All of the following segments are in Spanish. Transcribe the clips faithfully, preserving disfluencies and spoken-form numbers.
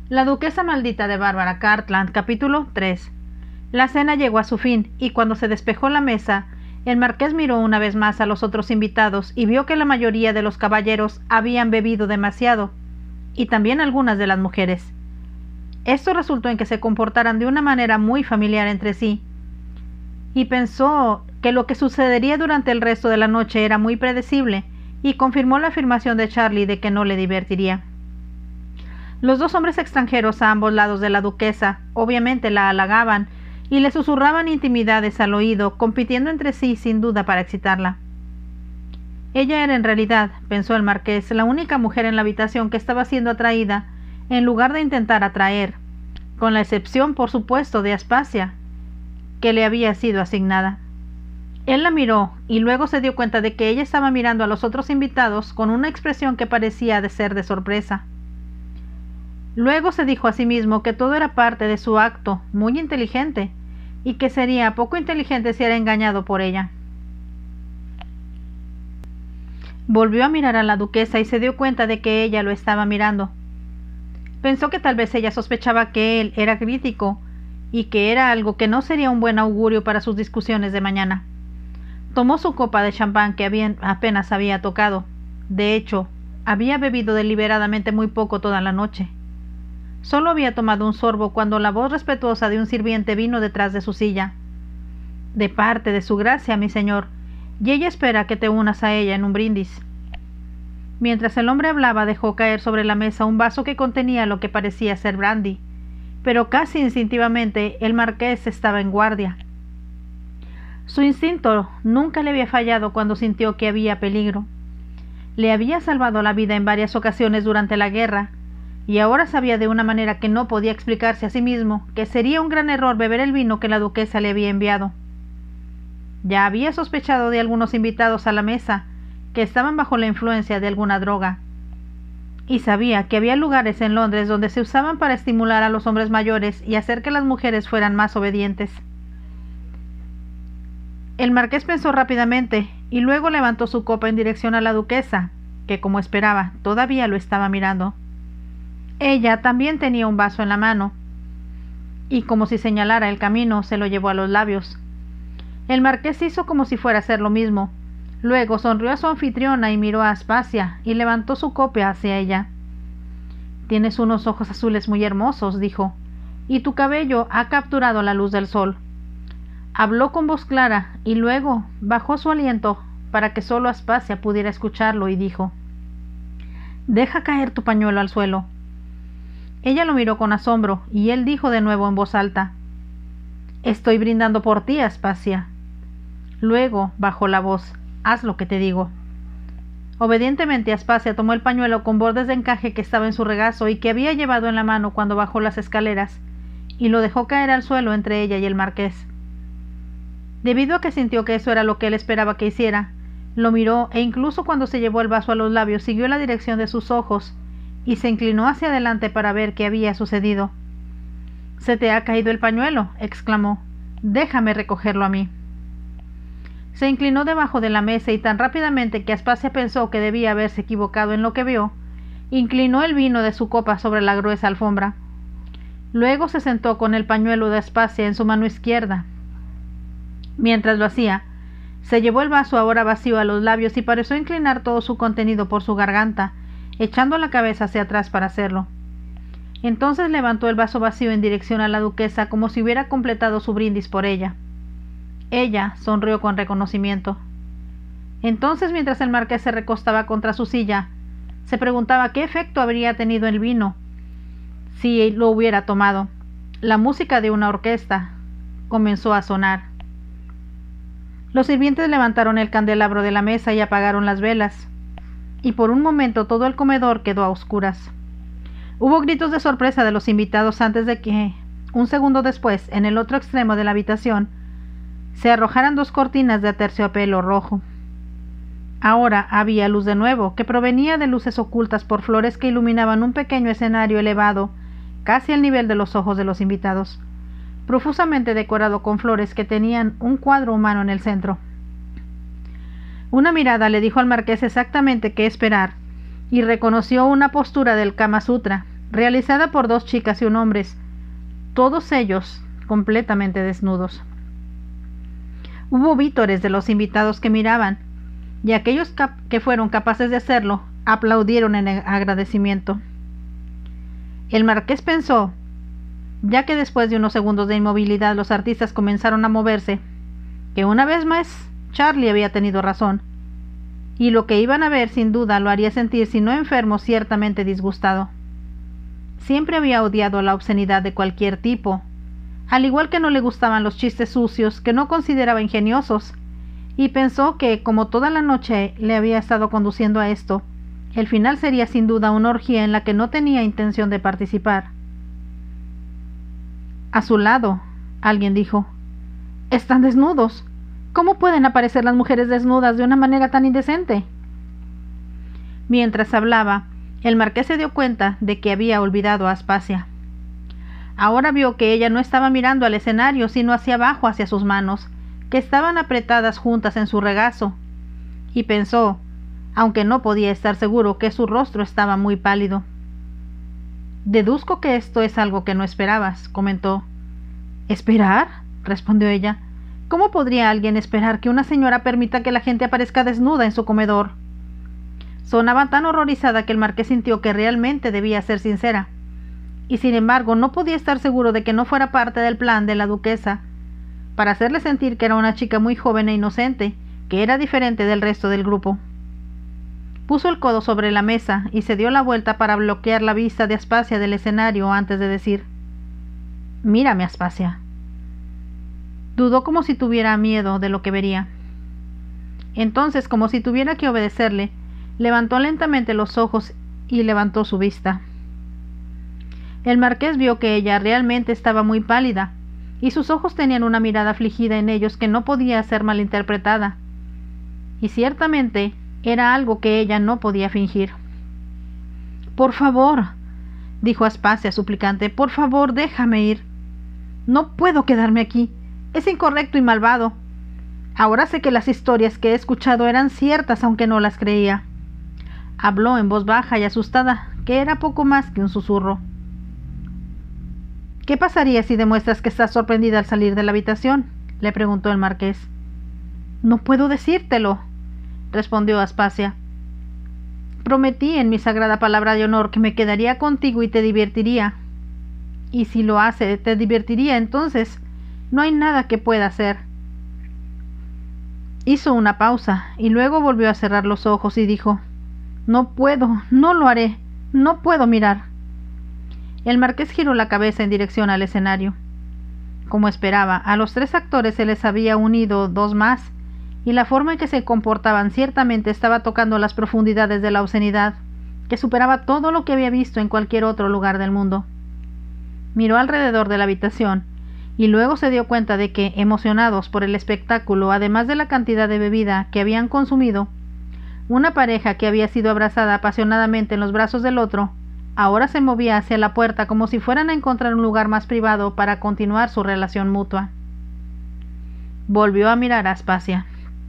La duquesa maldita de Bárbara Cartland, capítulo tres. La cena llegó a su fin, y cuando se despejó la mesa, el marqués miró una vez más a los otros invitados y vio que la mayoría de los caballeros habían bebido demasiado, y también algunas de las mujeres. Esto resultó en que se comportaran de una manera muy familiar entre sí, y pensó que lo que sucedería durante el resto de la noche era muy predecible, y confirmó la afirmación de Charlie de que no le divertiría. Los dos hombres extranjeros a ambos lados de la duquesa obviamente la halagaban y le susurraban intimidades al oído, compitiendo entre sí sin duda para excitarla. Ella era en realidad, pensó el marqués, la única mujer en la habitación que estaba siendo atraída en lugar de intentar atraer, con la excepción, por supuesto, de Aspasia, que le había sido asignada. Él la miró y luego se dio cuenta de que ella estaba mirando a los otros invitados con una expresión que parecía de ser de sorpresa. Luego se dijo a sí mismo que todo era parte de su acto, muy inteligente, y que sería poco inteligente si era engañado por ella. Volvió a mirar a la duquesa y se dio cuenta de que ella lo estaba mirando. Pensó que tal vez ella sospechaba que él era crítico y que era algo que no sería un buen augurio para sus discusiones de mañana. Tomó su copa de champán que había, apenas había tocado. De hecho, había bebido deliberadamente muy poco toda la noche. Solo había tomado un sorbo cuando la voz respetuosa de un sirviente vino detrás de su silla. «De parte de su gracia, mi señor, y ella espera que te unas a ella en un brindis». Mientras el hombre hablaba, dejó caer sobre la mesa un vaso que contenía lo que parecía ser brandy, pero casi instintivamente el marqués estaba en guardia. Su instinto nunca le había fallado cuando sintió que había peligro. Le había salvado la vida en varias ocasiones durante la guerra, y ahora sabía de una manera que no podía explicarse a sí mismo que sería un gran error beber el vino que la duquesa le había enviado. Ya había sospechado de algunos invitados a la mesa que estaban bajo la influencia de alguna droga, y sabía que había lugares en Londres donde se usaban para estimular a los hombres mayores y hacer que las mujeres fueran más obedientes. El marqués pensó rápidamente y luego levantó su copa en dirección a la duquesa, que, como esperaba, todavía lo estaba mirando. Ella también tenía un vaso en la mano, y como si señalara el camino, se lo llevó a los labios. El marqués hizo como si fuera a hacer lo mismo. Luego sonrió a su anfitriona y miró a Aspasia, y levantó su copa hacia ella. «Tienes unos ojos azules muy hermosos», dijo, «y tu cabello ha capturado la luz del sol». Habló con voz clara, y luego bajó su aliento para que solo Aspasia pudiera escucharlo, y dijo: «Deja caer tu pañuelo al suelo». Ella lo miró con asombro, y él dijo de nuevo en voz alta: «Estoy brindando por ti, Aspasia». Luego bajó la voz: «Haz lo que te digo». Obedientemente Aspasia tomó el pañuelo con bordes de encaje que estaba en su regazo y que había llevado en la mano cuando bajó las escaleras, y lo dejó caer al suelo entre ella y el marqués. Debido a que sintió que eso era lo que él esperaba que hiciera, lo miró e incluso cuando se llevó el vaso a los labios siguió la dirección de sus ojos y se inclinó hacia adelante para ver qué había sucedido. «Se te ha caído el pañuelo», exclamó. «Déjame recogerlo a mí». Se inclinó debajo de la mesa y tan rápidamente que Aspasia pensó que debía haberse equivocado en lo que vio, inclinó el vino de su copa sobre la gruesa alfombra. Luego se sentó con el pañuelo de Aspasia en su mano izquierda. Mientras lo hacía, se llevó el vaso ahora vacío a los labios y pareció inclinar todo su contenido por su garganta, echando la cabeza hacia atrás para hacerlo. Entonces levantó el vaso vacío en dirección a la duquesa como si hubiera completado su brindis por ella. Ella sonrió con reconocimiento. Entonces, mientras el marqués se recostaba contra su silla, se preguntaba qué efecto habría tenido el vino si lo hubiera tomado. La música de una orquesta comenzó a sonar. Los sirvientes levantaron el candelabro de la mesa y apagaron las velas, y por un momento todo el comedor quedó a oscuras. Hubo gritos de sorpresa de los invitados antes de que, un segundo después, en el otro extremo de la habitación, se arrojaran dos cortinas de terciopelo rojo. Ahora había luz de nuevo, que provenía de luces ocultas por flores que iluminaban un pequeño escenario elevado, casi al nivel de los ojos de los invitados, profusamente decorado con flores que tenían un cuadro humano en el centro. Una mirada le dijo al marqués exactamente qué esperar, y reconoció una postura del Kama Sutra, realizada por dos chicas y un hombre, todos ellos completamente desnudos. Hubo vítores de los invitados que miraban, y aquellos que fueron capaces de hacerlo aplaudieron en agradecimiento. El marqués pensó, ya que después de unos segundos de inmovilidad los artistas comenzaron a moverse, que una vez más Charlie había tenido razón, y lo que iban a ver sin duda lo haría sentir, si no enfermo, ciertamente disgustado. Siempre había odiado la obscenidad de cualquier tipo, al igual que no le gustaban los chistes sucios que no consideraba ingeniosos, y pensó que, como toda la noche le había estado conduciendo a esto, el final sería sin duda una orgía en la que no tenía intención de participar. A su lado, alguien dijo: «Están desnudos. ¿Cómo pueden aparecer las mujeres desnudas de una manera tan indecente?». Mientras hablaba, el marqués se dio cuenta de que había olvidado a Aspasia. Ahora vio que ella no estaba mirando al escenario, sino hacia abajo, hacia sus manos, que estaban apretadas juntas en su regazo, y pensó, aunque no podía estar seguro, que su rostro estaba muy pálido. «Deduzco que esto es algo que no esperabas», comentó. «¿Esperar?», respondió ella. «¿Cómo podría alguien esperar que una señora permita que la gente aparezca desnuda en su comedor?». Sonaba tan horrorizada que el marqués sintió que realmente debía ser sincera, y sin embargo no podía estar seguro de que no fuera parte del plan de la duquesa, para hacerle sentir que era una chica muy joven e inocente, que era diferente del resto del grupo. Puso el codo sobre la mesa y se dio la vuelta para bloquear la vista de Aspasia del escenario antes de decir: «Mírame, Aspasia». Dudó como si tuviera miedo de lo que vería. Entonces, como si tuviera que obedecerle, levantó lentamente los ojos y levantó su vista. El marqués vio que ella realmente estaba muy pálida, y sus ojos tenían una mirada afligida en ellos que no podía ser malinterpretada, y ciertamente era algo que ella no podía fingir. «Por favor», dijo Aspasia suplicante, «por favor, déjame ir. No puedo quedarme aquí. Es incorrecto y malvado. Ahora sé que las historias que he escuchado eran ciertas, aunque no las creía». Habló en voz baja y asustada, que era poco más que un susurro. «¿Qué pasaría si demuestras que estás sorprendida al salir de la habitación?», le preguntó el marqués. «No puedo decírtelo», respondió Aspasia. «Prometí en mi sagrada palabra de honor que me quedaría contigo y te divertiría. Y si lo hace, te divertiría, entonces no hay nada que pueda hacer». Hizo una pausa y luego volvió a cerrar los ojos y dijo: «No puedo, no lo haré, no puedo mirar». El marqués giró la cabeza en dirección al escenario. Como esperaba, a los tres actores se les había unido dos más, y la forma en que se comportaban ciertamente estaba tocando las profundidades de la obscenidad, que superaba todo lo que había visto en cualquier otro lugar del mundo. Miró alrededor de la habitación, y luego se dio cuenta de que, emocionados por el espectáculo, además de la cantidad de bebida que habían consumido, una pareja que había sido abrazada apasionadamente en los brazos del otro, ahora se movía hacia la puerta como si fueran a encontrar un lugar más privado para continuar su relación mutua. Volvió a mirar a Aspasia.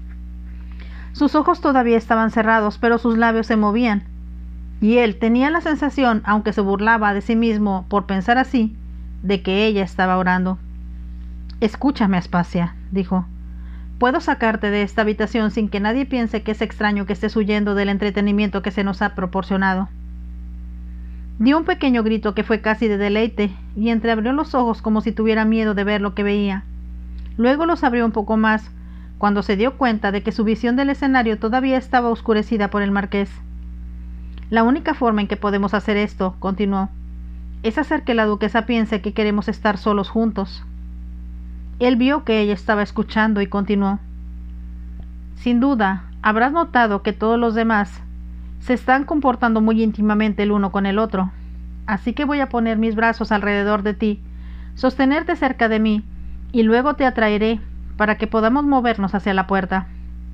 Sus ojos todavía estaban cerrados, pero sus labios se movían, y él tenía la sensación, aunque se burlaba de sí mismo por pensar así, de que ella estaba orando. «Escúchame, Aspasia», dijo. «Puedo sacarte de esta habitación sin que nadie piense que es extraño que estés huyendo del entretenimiento que se nos ha proporcionado». Dio un pequeño grito que fue casi de deleite, y entreabrió los ojos como si tuviera miedo de ver lo que veía. Luego los abrió un poco más, cuando se dio cuenta de que su visión del escenario todavía estaba oscurecida por el marqués. «La única forma en que podemos hacer esto», continuó, «es hacer que la duquesa piense que queremos estar solos juntos». Él vio que ella estaba escuchando y continuó: «Sin duda, habrás notado que todos los demás se están comportando muy íntimamente el uno con el otro, así que voy a poner mis brazos alrededor de ti, sostenerte cerca de mí, y luego te atraeré para que podamos movernos hacia la puerta».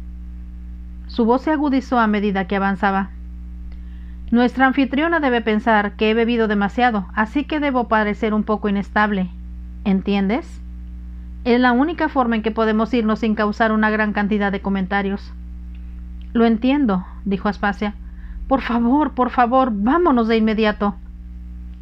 Su voz se agudizó a medida que avanzaba. «Nuestra anfitriona debe pensar que he bebido demasiado, así que debo parecer un poco inestable. ¿Entiendes? Es la única forma en que podemos irnos sin causar una gran cantidad de comentarios». «Lo entiendo», dijo Aspasia. «Por favor, por favor, vámonos de inmediato».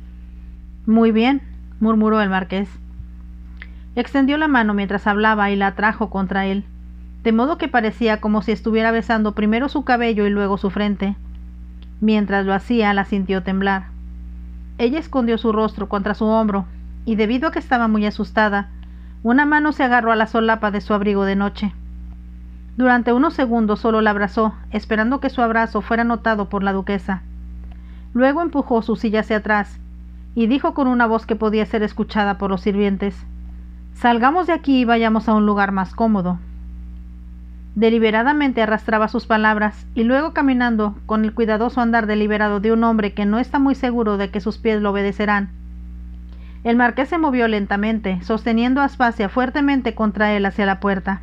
Muy bien, murmuró el marqués. Extendió la mano mientras hablaba y la atrajo contra él, de modo que parecía como si estuviera besando primero su cabello y luego su frente. Mientras lo hacía, la sintió temblar. Ella escondió su rostro contra su hombro, y debido a que estaba muy asustada, una mano se agarró a la solapa de su abrigo de noche. Durante unos segundos solo la abrazó, esperando que su abrazo fuera notado por la duquesa. Luego empujó su silla hacia atrás, y dijo con una voz que podía ser escuchada por los sirvientes: «Salgamos de aquí y vayamos a un lugar más cómodo». Deliberadamente arrastraba sus palabras, y luego caminando con el cuidadoso andar deliberado de un hombre que no está muy seguro de que sus pies lo obedecerán. El marqués se movió lentamente, sosteniendo a Aspasia fuertemente contra él hacia la puerta.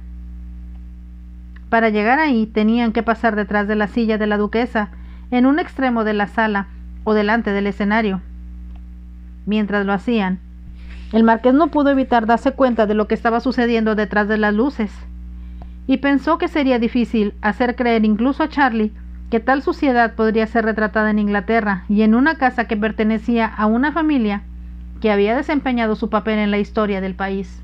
Para llegar ahí tenían que pasar detrás de la silla de la duquesa, en un extremo de la sala, o delante del escenario. Mientras lo hacían, el marqués no pudo evitar darse cuenta de lo que estaba sucediendo detrás de las luces, y pensó que sería difícil hacer creer incluso a Charlie que tal suciedad podría ser retratada en Inglaterra y en una casa que pertenecía a una familia que había desempeñado su papel en la historia del país.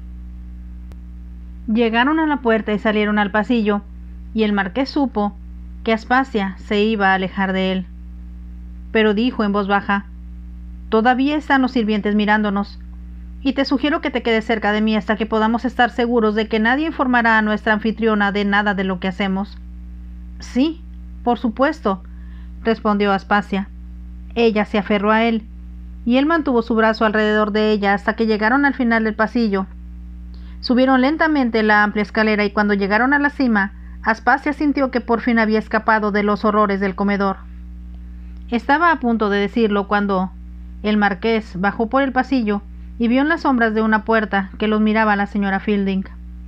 Llegaron a la puerta y salieron al pasillo, y el marqués supo que Aspasia se iba a alejar de él. Pero dijo en voz baja: «Todavía están los sirvientes mirándonos, y te sugiero que te quedes cerca de mí hasta que podamos estar seguros de que nadie informará a nuestra anfitriona de nada de lo que hacemos». «Sí, por supuesto», respondió Aspasia. Ella se aferró a él, y él mantuvo su brazo alrededor de ella hasta que llegaron al final del pasillo. Subieron lentamente la amplia escalera, y cuando llegaron a la cima, Aspasia sintió que por fin había escapado de los horrores del comedor. Estaba a punto de decirlo cuando el marqués bajó por el pasillo y vio en las sombras de una puerta que los miraba la señora Fielding.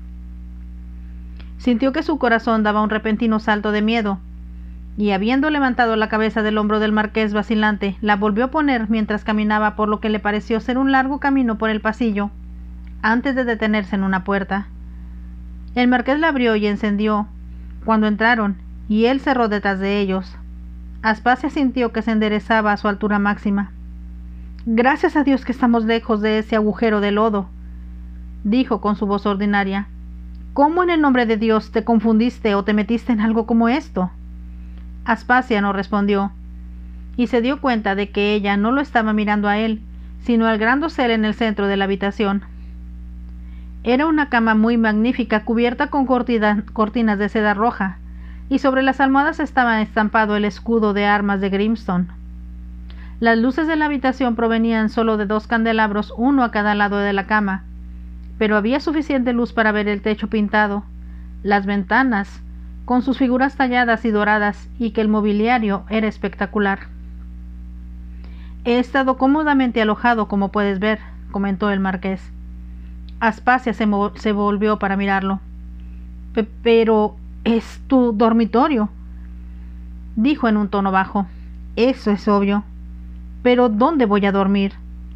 Sintió que su corazón daba un repentino salto de miedo, y habiendo levantado la cabeza del hombro del marqués vacilante, la volvió a poner mientras caminaba por lo que le pareció ser un largo camino por el pasillo, antes de detenerse en una puerta. El marqués la abrió y encendió cuando entraron, y él cerró detrás de ellos. Aspasia sintió que se enderezaba a su altura máxima. «Gracias a Dios que estamos lejos de ese agujero de lodo», dijo con su voz ordinaria. «¿Cómo en el nombre de Dios te confundiste o te metiste en algo como esto?» Aspasia no respondió, y se dio cuenta de que ella no lo estaba mirando a él, sino al gran dosel en el centro de la habitación. Era una cama muy magnífica, cubierta con cortina, cortinas de seda roja, y sobre las almohadas estaba estampado el escudo de armas de Grimstone. Las luces de la habitación provenían solo de dos candelabros, uno a cada lado de la cama, pero había suficiente luz para ver el techo pintado, las ventanas, con sus figuras talladas y doradas, y que el mobiliario era espectacular. «He estado cómodamente alojado, como puedes ver», comentó el marqués. Aspasia se, se volvió para mirarlo. P «Pero es tu dormitorio», dijo en un tono bajo. «Eso es obvio. Pero ¿dónde voy a dormir?»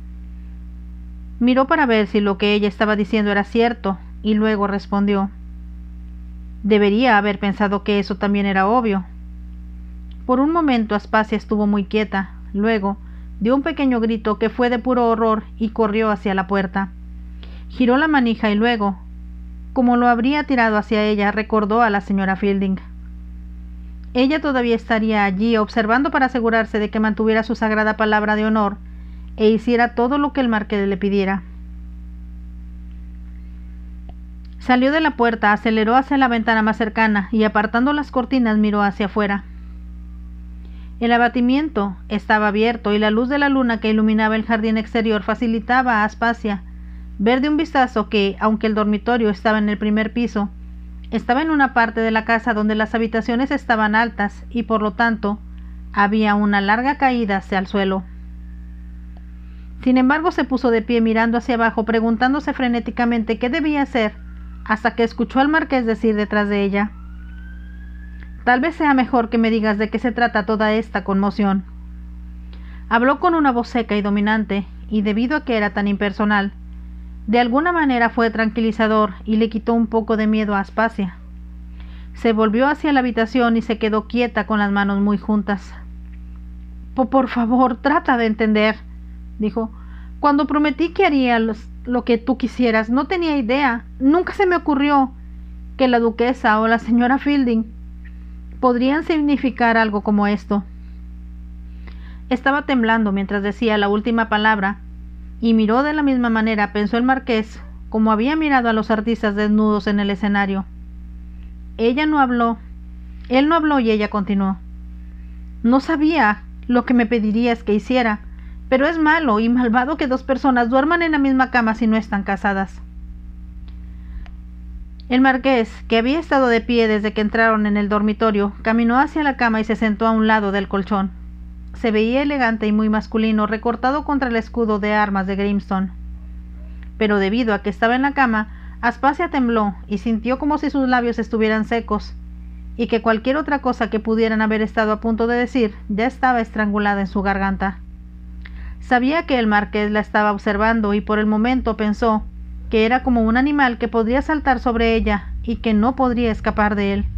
Miró para ver si lo que ella estaba diciendo era cierto, y luego respondió: «Debería haber pensado que eso también era obvio». Por un momento Aspasia estuvo muy quieta, luego dio un pequeño grito que fue de puro horror y corrió hacia la puerta. Giró la manija y luego, como lo habría tirado hacia ella, recordó a la señora Fielding. Ella todavía estaría allí observando para asegurarse de que mantuviera su sagrada palabra de honor e hiciera todo lo que el marqués le pidiera. Salió de la puerta, aceleró hacia la ventana más cercana y, apartando las cortinas, miró hacia afuera. El abatimiento estaba abierto y la luz de la luna que iluminaba el jardín exterior facilitaba a Aspasia ver de un vistazo que, aunque el dormitorio estaba en el primer piso, estaba en una parte de la casa donde las habitaciones estaban altas y por lo tanto había una larga caída hacia el suelo. Sin embargo, se puso de pie mirando hacia abajo, preguntándose frenéticamente qué debía hacer, hasta que escuchó al marqués decir detrás de ella: «Tal vez sea mejor que me digas de qué se trata toda esta conmoción». Habló con una voz seca y dominante, y debido a que era tan impersonal, de alguna manera fue tranquilizador y le quitó un poco de miedo a Aspasia. Se volvió hacia la habitación y se quedó quieta con las manos muy juntas. «Por favor, trata de entender», dijo. Cuando prometí que haría los, lo que tú quisieras, no tenía idea, nunca se me ocurrió que la duquesa o la señora Fielding podrían significar algo como esto. Estaba temblando mientras decía la última palabra, y miró de la misma manera, pensó el marqués, como había mirado a los artistas desnudos en el escenario. Ella no habló, él no habló y ella continuó. No sabía lo que me pedirías que hiciera, pero es malo y malvado que dos personas duerman en la misma cama si no están casadas. El marqués, que había estado de pie desde que entraron en el dormitorio, caminó hacia la cama y se sentó a un lado del colchón. Se veía elegante y muy masculino, recortado contra el escudo de armas de Grimstone. Pero debido a que estaba en la cama, Aspasia tembló y sintió como si sus labios estuvieran secos, y que cualquier otra cosa que pudieran haber estado a punto de decir ya estaba estrangulada en su garganta. Sabía que el marqués la estaba observando y por el momento pensó que era como un animal que podría saltar sobre ella y que no podría escapar de él.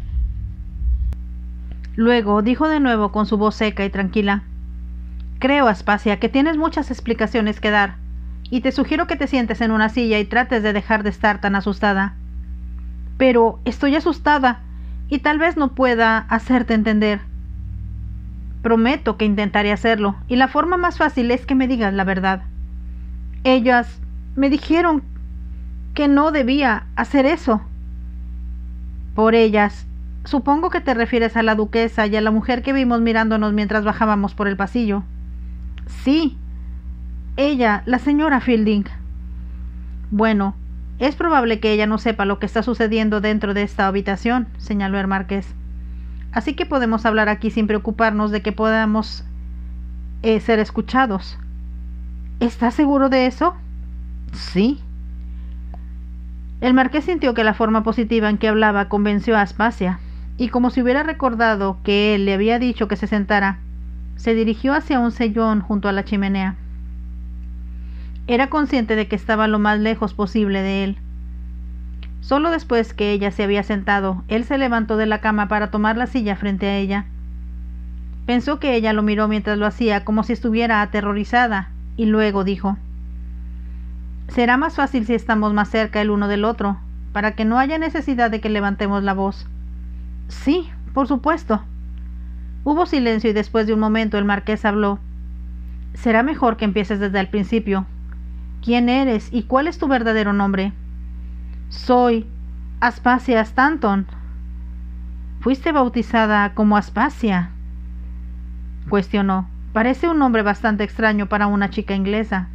Luego dijo de nuevo con su voz seca y tranquila: «Creo, Aspasia, que tienes muchas explicaciones que dar, y te sugiero que te sientes en una silla y trates de dejar de estar tan asustada». «Pero estoy asustada, y tal vez no pueda hacerte entender». «Prometo que intentaré hacerlo, y la forma más fácil es que me digas la verdad». «Ellas me dijeron que no debía hacer eso». «Por ellas, supongo que te refieres a la duquesa y a la mujer que vimos mirándonos mientras bajábamos por el pasillo». «Sí, ella, la señora Fielding». «Bueno, es probable que ella no sepa lo que está sucediendo dentro de esta habitación», señaló el marqués. «Así que podemos hablar aquí sin preocuparnos de que podamos eh, ser escuchados». «¿Estás seguro de eso?» «Sí». El marqués sintió que la forma positiva en que hablaba convenció a Aspasia, y como si hubiera recordado que él le había dicho que se sentara, se dirigió hacia un sillón junto a la chimenea. Era consciente de que estaba lo más lejos posible de él. Solo después que ella se había sentado, él se levantó de la cama para tomar la silla frente a ella. Pensó que ella lo miró mientras lo hacía, como si estuviera aterrorizada, y luego dijo: «Será más fácil si estamos más cerca el uno del otro, para que no haya necesidad de que levantemos la voz». «Sí, por supuesto». Hubo silencio y después de un momento el marqués habló. «Será mejor que empieces desde el principio. ¿Quién eres y cuál es tu verdadero nombre?» «Soy Aspasia Stanton». «¿Fuiste bautizada como Aspasia?», cuestionó. «Parece un nombre bastante extraño para una chica inglesa».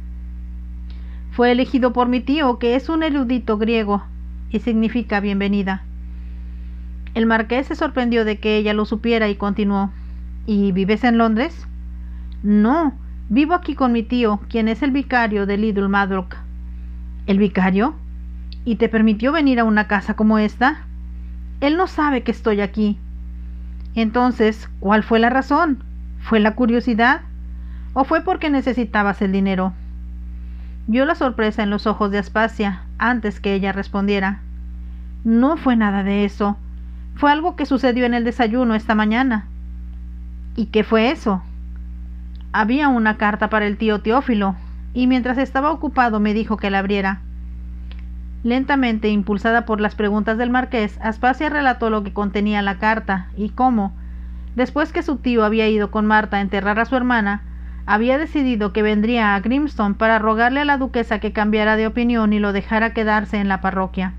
«Fue elegido por mi tío, que es un erudito griego, y significa bienvenida». El marqués se sorprendió de que ella lo supiera y continuó. «¿Y vives en Londres?» «No, vivo aquí con mi tío, quien es el vicario de Little Madrock». «¿El vicario? ¿Y te permitió venir a una casa como esta?» «Él no sabe que estoy aquí». «Entonces, ¿cuál fue la razón? ¿Fue la curiosidad? ¿O fue porque necesitabas el dinero?» Vio la sorpresa en los ojos de Aspasia antes que ella respondiera. «No fue nada de eso. Fue algo que sucedió en el desayuno esta mañana». «¿Y qué fue eso?» «Había una carta para el tío Teófilo, y mientras estaba ocupado me dijo que la abriera». Lentamente, impulsada por las preguntas del marqués, Aspasia relató lo que contenía la carta y cómo, después que su tío había ido con Marta a enterrar a su hermana, había decidido que vendría a Grimstone para rogarle a la duquesa que cambiara de opinión y lo dejara quedarse en la parroquia.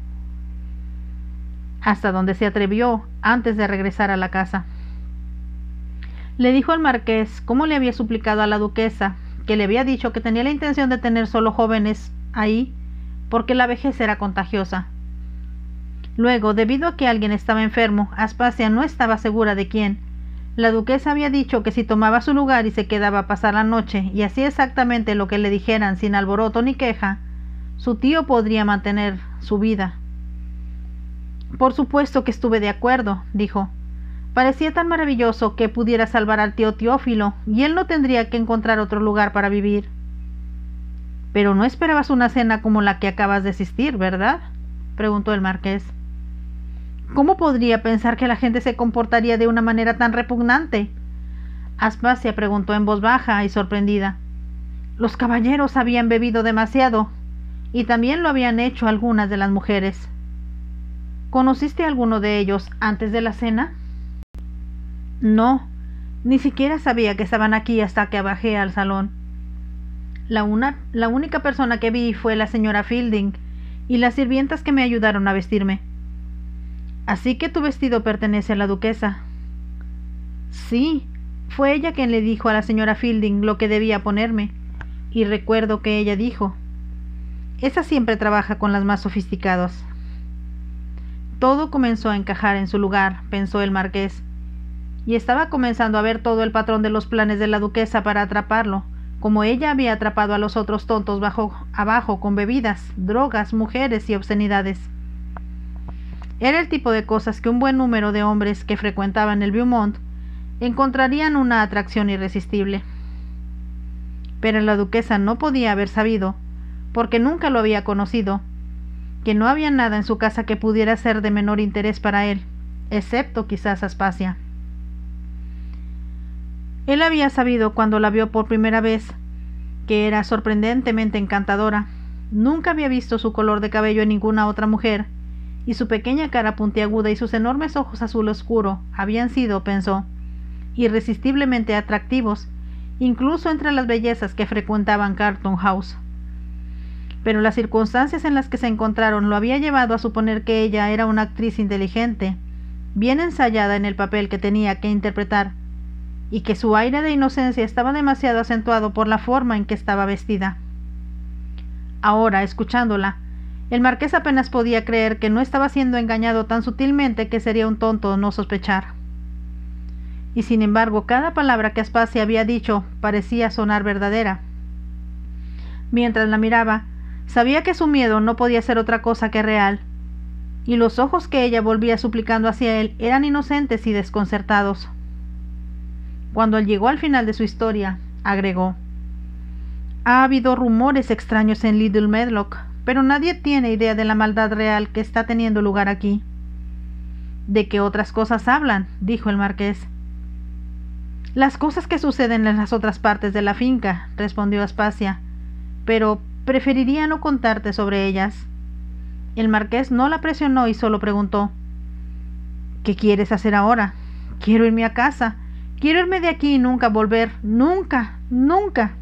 Hasta donde se atrevió antes de regresar a la casa. Le dijo al marqués cómo le había suplicado a la duquesa, que le había dicho que tenía la intención de tener solo jóvenes ahí, porque la vejez era contagiosa. Luego, debido a que alguien estaba enfermo, Aspasia no estaba segura de quién, la duquesa había dicho que si tomaba su lugar y se quedaba a pasar la noche y hacía exactamente lo que le dijeran sin alboroto ni queja, su tío podría mantener su vida. «Por supuesto que estuve de acuerdo», dijo. «Parecía tan maravilloso que pudiera salvar al tío Teófilo y él no tendría que encontrar otro lugar para vivir». «Pero no esperabas una cena como la que acabas de asistir, ¿verdad?», preguntó el marqués. «¿Cómo podría pensar que la gente se comportaría de una manera tan repugnante?», Aspasia preguntó en voz baja y sorprendida. Los caballeros habían bebido demasiado, y también lo habían hecho algunas de las mujeres. ¿Conociste a alguno de ellos antes de la cena? No, ni siquiera sabía que estaban aquí hasta que bajé al salón. La, una, la única persona que vi fue la señora Fielding y las sirvientas que me ayudaron a vestirme. Así que tu vestido pertenece a la duquesa. Sí, fue ella quien le dijo a la señora Fielding lo que debía ponerme, y recuerdo que ella dijo: esa siempre trabaja con las más sofisticadas. Todo comenzó a encajar en su lugar, pensó el marqués, y estaba comenzando a ver todo el patrón de los planes de la duquesa para atraparlo, como ella había atrapado a los otros tontos bajo abajo con bebidas, drogas, mujeres y obscenidades. Era el tipo de cosas que un buen número de hombres que frecuentaban el Beaumont encontrarían una atracción irresistible. Pero la duquesa no podía haber sabido, porque nunca lo había conocido, que no había nada en su casa que pudiera ser de menor interés para él, excepto quizás Aspasia. Él había sabido cuando la vio por primera vez que era sorprendentemente encantadora. Nunca había visto su color de cabello en ninguna otra mujer, y su pequeña cara puntiaguda y sus enormes ojos azul oscuro habían sido, pensó, irresistiblemente atractivos, incluso entre las bellezas que frecuentaban Carlton House. Pero las circunstancias en las que se encontraron lo había llevado a suponer que ella era una actriz inteligente, bien ensayada en el papel que tenía que interpretar, y que su aire de inocencia estaba demasiado acentuado por la forma en que estaba vestida. Ahora, escuchándola, el marqués apenas podía creer que no estaba siendo engañado tan sutilmente que sería un tonto no sospechar. Y sin embargo, cada palabra que Aspasia había dicho parecía sonar verdadera. Mientras la miraba, sabía que su miedo no podía ser otra cosa que real, y los ojos que ella volvía suplicando hacia él eran inocentes y desconcertados. Cuando él llegó al final de su historia, agregó: ha habido rumores extraños en Little Medlock, pero nadie tiene idea de la maldad real que está teniendo lugar aquí. ¿De qué otras cosas hablan?, dijo el marqués. Las cosas que suceden en las otras partes de la finca, respondió Aspasia, pero preferiría no contarte sobre ellas. El marqués no la presionó y solo preguntó: ¿qué quieres hacer ahora? Quiero irme a casa. Quiero irme de aquí y nunca volver. Nunca, nunca.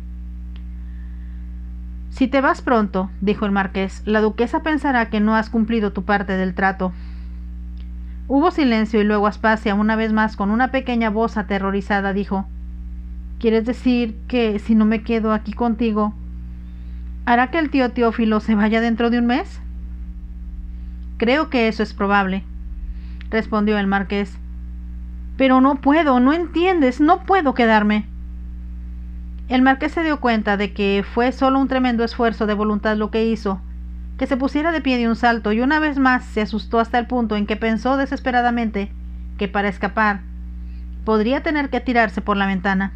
Si te vas pronto, dijo el marqués, la duquesa pensará que no has cumplido tu parte del trato. Hubo silencio y luego Aspasia, una vez más con una pequeña voz aterrorizada, dijo: ¿quieres decir que si no me quedo aquí contigo, hará que el tío Teófilo se vaya dentro de un mes? Creo que eso es probable, respondió el marqués. Pero no puedo, no entiendes, no puedo quedarme. El marqués se dio cuenta de que fue solo un tremendo esfuerzo de voluntad lo que hizo, que se pusiera de pie de un salto, y una vez más se asustó hasta el punto en que pensó desesperadamente que para escapar podría tener que tirarse por la ventana.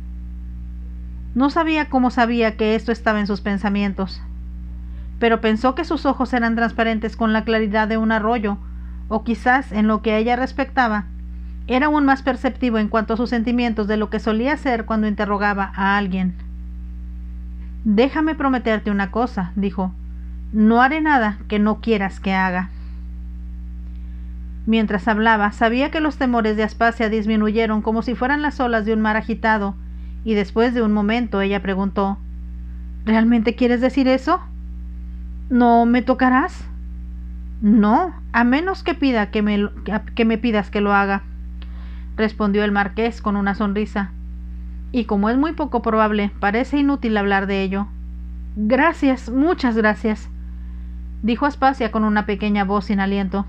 No sabía cómo sabía que esto estaba en sus pensamientos, pero pensó que sus ojos eran transparentes con la claridad de un arroyo, o quizás, en lo que a ella respectaba, era aún más perceptivo en cuanto a sus sentimientos de lo que solía ser cuando interrogaba a alguien. Déjame prometerte una cosa, dijo. No haré nada que no quieras que haga. Mientras hablaba, sabía que los temores de Aspasia disminuyeron como si fueran las olas de un mar agitado, y después de un momento ella preguntó: ¿realmente quieres decir eso? ¿No me tocarás? No, a menos que pida que me, que me pidas que lo haga, respondió el marqués con una sonrisa. Y como es muy poco probable, parece inútil hablar de ello. Gracias, muchas gracias, dijo Aspasia con una pequeña voz sin aliento.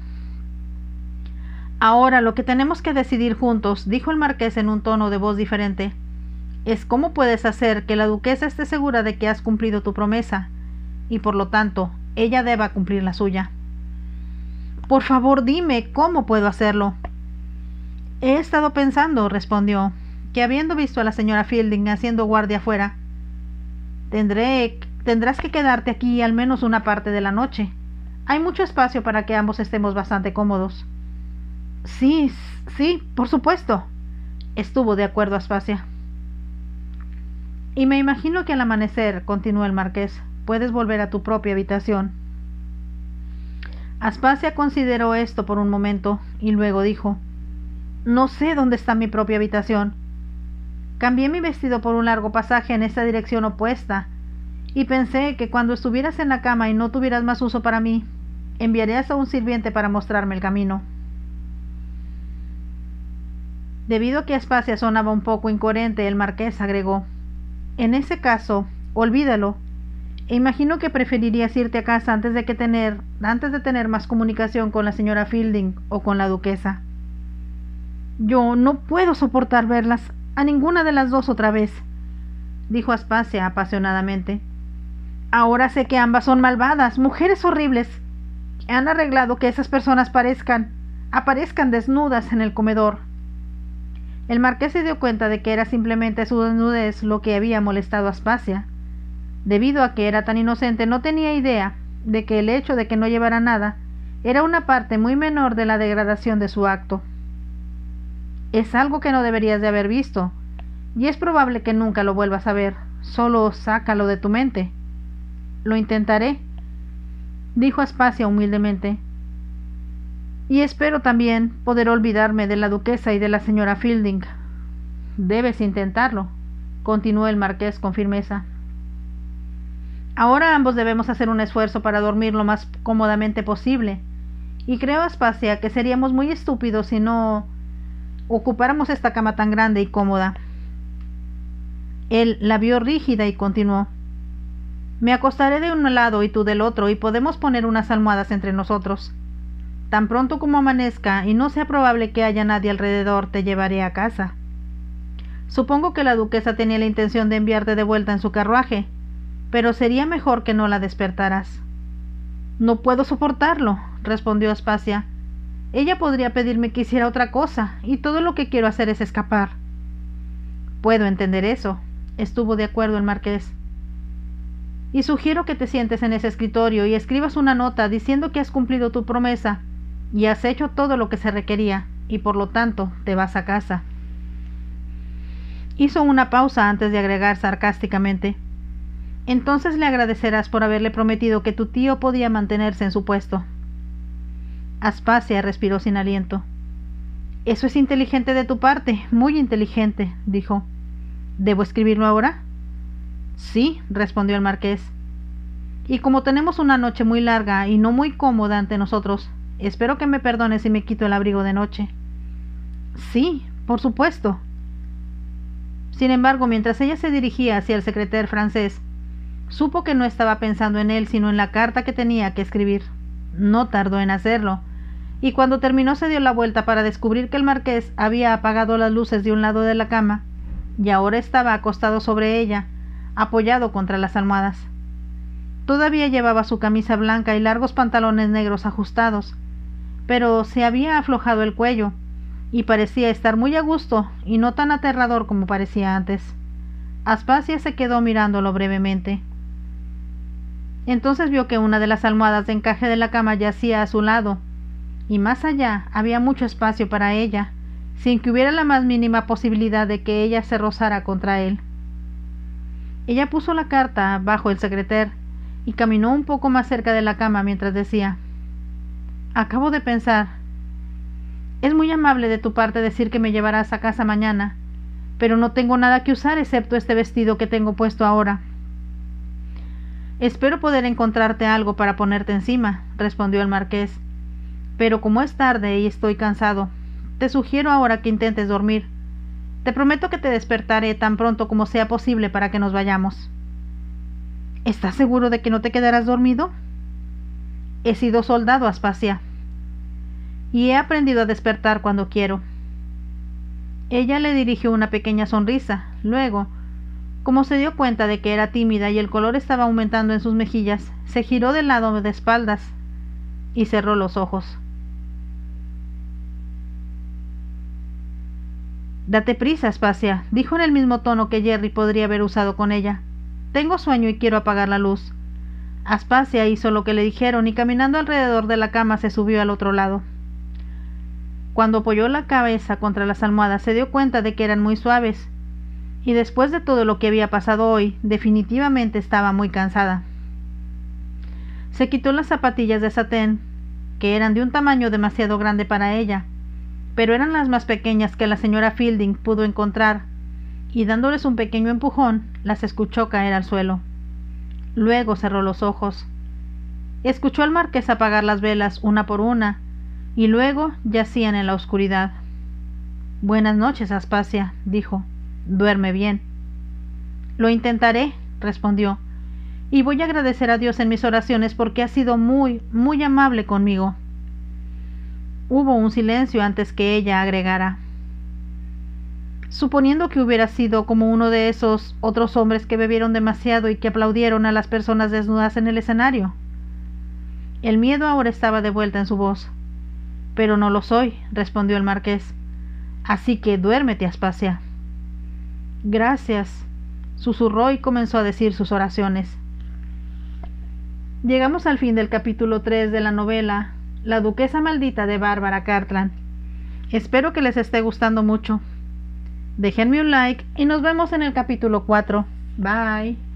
Ahora lo que tenemos que decidir juntos, dijo el marqués en un tono de voz diferente, es cómo puedes hacer que la duquesa esté segura de que has cumplido tu promesa, y por lo tanto, ella deba cumplir la suya. Por favor, dime cómo puedo hacerlo. He estado pensando, respondió, que habiendo visto a la señora Fielding haciendo guardia afuera, tendré, tendrás que quedarte aquí al menos una parte de la noche. Hay mucho espacio para que ambos estemos bastante cómodos. Sí, sí, por supuesto, estuvo de acuerdo Aspasia. Y me imagino que al amanecer, continuó el marqués, puedes volver a tu propia habitación. Aspasia consideró esto por un momento y luego dijo: no sé dónde está mi propia habitación. Cambié mi vestido por un largo pasaje en esta dirección opuesta, y pensé que cuando estuvieras en la cama y no tuvieras más uso para mí, enviarías a un sirviente para mostrarme el camino. Debido a que Aspasia sonaba un poco incoherente, el marqués agregó: en ese caso, olvídalo, e imagino que preferirías irte a casa antes de que tener, antes de tener más comunicación con la señora Fielding o con la duquesa. Yo no puedo soportar verlas a ninguna de las dos otra vez, dijo Aspasia apasionadamente. Ahora sé que ambas son malvadas, mujeres horribles, que han arreglado que esas personas parezcan, aparezcan desnudas en el comedor. El marqués se dio cuenta de que era simplemente su desnudez lo que había molestado a Aspasia. Debido a que era tan inocente, no tenía idea de que el hecho de que no llevara nada era una parte muy menor de la degradación de su acto. Es algo que no deberías de haber visto, y es probable que nunca lo vuelvas a ver. Solo sácalo de tu mente. Lo intentaré, dijo Aspasia humildemente. Y espero también poder olvidarme de la duquesa y de la señora Fielding. Debes intentarlo, continuó el marqués con firmeza. Ahora ambos debemos hacer un esfuerzo para dormir lo más cómodamente posible, y creo, Aspasia, que seríamos muy estúpidos si no ocupáramos esta cama tan grande y cómoda. Él la vio rígida y continuó: me acostaré de un lado y tú del otro, y podemos poner unas almohadas entre nosotros. Tan pronto como amanezca y no sea probable que haya nadie alrededor, te llevaré a casa. Supongo que la duquesa tenía la intención de enviarte de vuelta en su carruaje, pero sería mejor que no la despertaras. No puedo soportarlo, respondió Aspasia. Ella podría pedirme que hiciera otra cosa, y todo lo que quiero hacer es escapar. Puedo entender eso, estuvo de acuerdo el marqués. Y sugiero que te sientes en ese escritorio y escribas una nota diciendo que has cumplido tu promesa y has hecho todo lo que se requería, y por lo tanto te vas a casa. Hizo una pausa antes de agregar sarcásticamente: entonces le agradecerás por haberle prometido que tu tío podía mantenerse en su puesto. Aspasia respiró sin aliento. Eso es inteligente de tu parte, muy inteligente, dijo. ¿Debo escribirlo ahora? Sí, respondió el marqués. Y como tenemos una noche muy larga y no muy cómoda ante nosotros, espero que me perdones si me quito el abrigo de noche. Sí, por supuesto. Sin embargo, mientras ella se dirigía hacia el secretario francés, supo que no estaba pensando en él, sino en la carta que tenía que escribir. No tardó en hacerlo, y cuando terminó se dio la vuelta para descubrir que el marqués había apagado las luces de un lado de la cama, y ahora estaba acostado sobre ella, apoyado contra las almohadas. Todavía llevaba su camisa blanca y largos pantalones negros ajustados, pero se había aflojado el cuello, y parecía estar muy a gusto y no tan aterrador como parecía antes. Aspasia se quedó mirándolo brevemente. Entonces vio que una de las almohadas de encaje de la cama yacía a su lado, y más allá había mucho espacio para ella, sin que hubiera la más mínima posibilidad de que ella se rozara contra él. Ella puso la carta bajo el secretario y caminó un poco más cerca de la cama mientras decía: acabo de pensar, es muy amable de tu parte decir que me llevarás a casa mañana, pero no tengo nada que usar excepto este vestido que tengo puesto ahora. Espero poder encontrarte algo para ponerte encima, respondió el marqués, pero como es tarde y estoy cansado, te sugiero ahora que intentes dormir. Te prometo que te despertaré tan pronto como sea posible para que nos vayamos. ¿Estás seguro de que no te quedarás dormido? He sido soldado, Aspasia, y he aprendido a despertar cuando quiero. Ella le dirigió una pequeña sonrisa. Luego, como se dio cuenta de que era tímida y el color estaba aumentando en sus mejillas, se giró de lado de espaldas y cerró los ojos. Date prisa, Aspasia, dijo en el mismo tono que Jerry podría haber usado con ella. Tengo sueño y quiero apagar la luz. Aspasia hizo lo que le dijeron y caminando alrededor de la cama se subió al otro lado. Cuando apoyó la cabeza contra las almohadas se dio cuenta de que eran muy suaves, y después de todo lo que había pasado hoy, definitivamente estaba muy cansada. Se quitó las zapatillas de satén, que eran de un tamaño demasiado grande para ella, pero eran las más pequeñas que la señora Fielding pudo encontrar, y dándoles un pequeño empujón, las escuchó caer al suelo. Luego cerró los ojos. Escuchó al marqués apagar las velas una por una, y luego yacían en la oscuridad. «Buenas noches, Aspasia», dijo. «Duerme bien». «Lo intentaré», respondió, «y voy a agradecer a Dios en mis oraciones porque ha sido muy, muy amable conmigo». Hubo un silencio antes que ella agregara: «Suponiendo que hubiera sido como uno de esos otros hombres que bebieron demasiado y que aplaudieron a las personas desnudas en el escenario». El miedo ahora estaba de vuelta en su voz. «Pero no lo soy», respondió el marqués. «Así que duérmete, Aspasia». «Gracias», susurró y comenzó a decir sus oraciones. Llegamos al fin del capítulo tres de la novela La duquesa maldita de Bárbara Cartland. Espero que les esté gustando mucho. Déjenme un like y nos vemos en el capítulo cuatro. Bye.